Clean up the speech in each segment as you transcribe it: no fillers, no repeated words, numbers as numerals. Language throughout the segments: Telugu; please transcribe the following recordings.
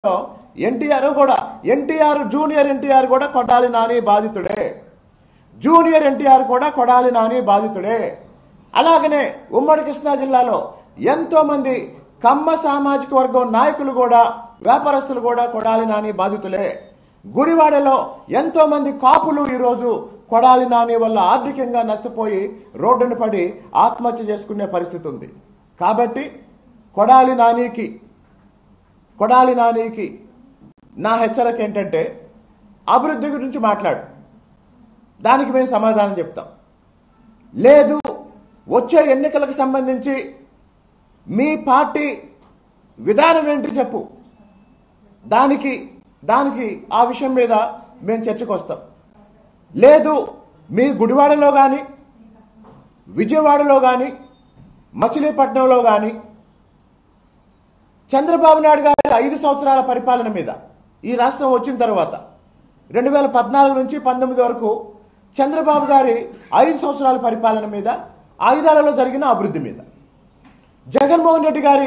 ఎన్టీఆర్ జూనియర్ ఎన్టీఆర్ కూడా కొడాలి నాని బాధితుడే. జూనియర్ ఎన్టీఆర్ కూడా కొడాలి నాని బాధితుడే. అలాగనే ఉమ్మడి కృష్ణా జిల్లాలో ఎంతో మంది కమ్మ సామాజిక వర్గం నాయకులు కూడా వ్యాపారస్తులు కూడా కొడాలి నాని బాధితులే. గుడివాడలో ఎంతో మంది కాపులు ఈరోజు కొడాలి నాని వల్ల ఆర్థికంగా నష్టపోయి రోడ్డున పడి ఆత్మహత్య చేసుకునే పరిస్థితి ఉంది. కాబట్టి కొడాలి నానికి నా హెచ్చరిక ఏంటంటే అభివృద్ధి గురించి మాట్లాడు, దానికి మేము సమాధానం చెప్తాం. లేదు వచ్చే ఎన్నికలకు సంబంధించి మీ పార్టీ విధానం ఏంటి చెప్పు, దానికి ఆ విషయం మీద మేము చర్చకు వస్తాం. లేదు మీ గుడివాడలో కానీ విజయవాడలో కానీ మచిలీపట్నంలో కానీ చంద్రబాబు నాయుడు గారి 5 సంవత్సరాల పరిపాలన మీద ఈ రాష్ట్రం వచ్చిన తర్వాత 2014 నుంచి 19 వరకు చంద్రబాబు గారి 5 సంవత్సరాల పరిపాలన మీద, 5 ఏళ్లలో జరిగిన అభివృద్ధి మీద, జగన్మోహన్ రెడ్డి గారి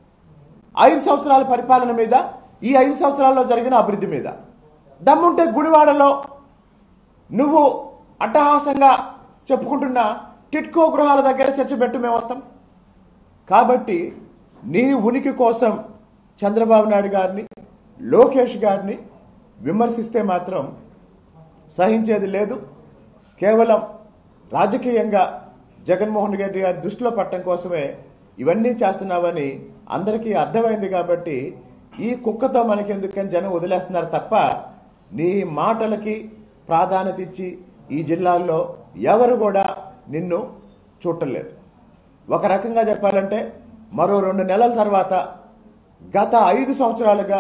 5 సంవత్సరాల పరిపాలన మీద, ఈ 5 సంవత్సరాల్లో జరిగిన అభివృద్ధి మీద దమ్ముంటే గుడివాడలో నువ్వు అట్టహాసంగా చెప్పుకుంటున్న టిట్కో గృహాల దగ్గర చర్చ పెట్టు, మేము వస్తాం. కాబట్టి నీ ఉనికి కోసం చంద్రబాబు నాయుడు గారిని, లోకేష్ గారిని విమర్శిస్తే మాత్రం సహించేది లేదు. కేవలం రాజకీయంగా జగన్మోహన్ రెడ్డి గారి దృష్టిలో పట్టడం కోసమే ఇవన్నీ చేస్తున్నావని అందరికీ అర్థమైంది. కాబట్టి ఈ కుక్కతో మనకెందుకని జనం వదిలేస్తున్నారు తప్ప నీ మాటలకి ప్రాధాన్యత ఇచ్చి ఈ జిల్లాల్లో ఎవరు కూడా నిన్ను చూడలేదు. ఒక రకంగా చెప్పాలంటే మరో 2 నెలల తర్వాత గత 5 సంవత్సరాలుగా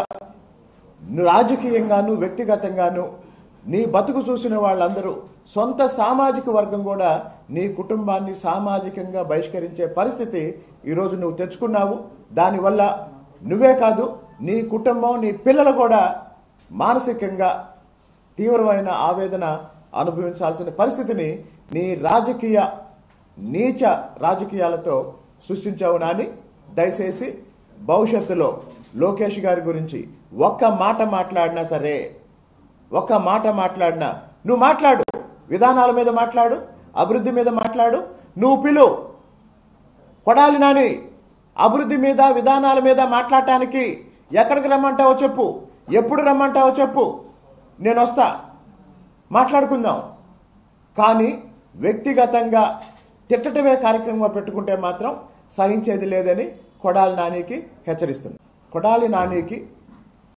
రాజకీయంగాను వ్యక్తిగతంగాను నీ బతుకు చూసిన వాళ్ళందరూ సొంత సామాజిక వర్గం కూడా నీ కుటుంబాన్ని సామాజికంగా బహిష్కరించే పరిస్థితి ఈరోజు నువ్వు తెచ్చుకున్నావు. దానివల్ల నువ్వే కాదు, నీ కుటుంబం, నీ పిల్లలు కూడా మానసికంగా తీవ్రమైన ఆవేదన అనుభవించాల్సిన పరిస్థితిని నీ నీచ రాజకీయాలతో సృష్టించావు. నాని దయచేసి భవిష్యత్తులో లోకేష్ గారి గురించి ఒక్క మాట మాట్లాడినా సరే, ఒక్క మాట మాట్లాడినా నువ్వు మాట్లాడు, విధానాల మీద మాట్లాడు, అభివృద్ధి మీద మాట్లాడు, నువ్వు పిలు. కొడాలి నాని అభివృద్ధి మీద విధానాల మీద మాట్లాడటానికి ఎక్కడికి రమ్మంటావో చెప్పు, ఎప్పుడు రమ్మంటావో చెప్పు, నేను వస్తా, మాట్లాడుకుందాం. కానీ వ్యక్తిగతంగా తిట్టటమే కార్యక్రమంగా పెట్టుకుంటే మాత్రం సహించేది లేదని కొడాలి నానికి హెచ్చరిస్తుంది. కొడాలి నానికి